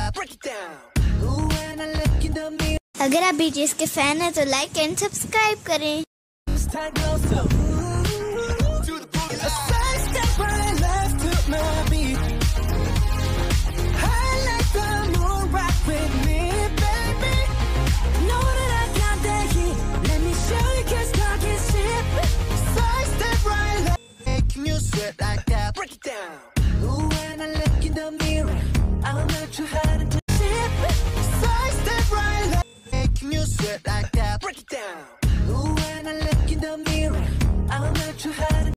अगर आप BTS के फैन हैं तो लाइक एंड सब्सक्राइब करें।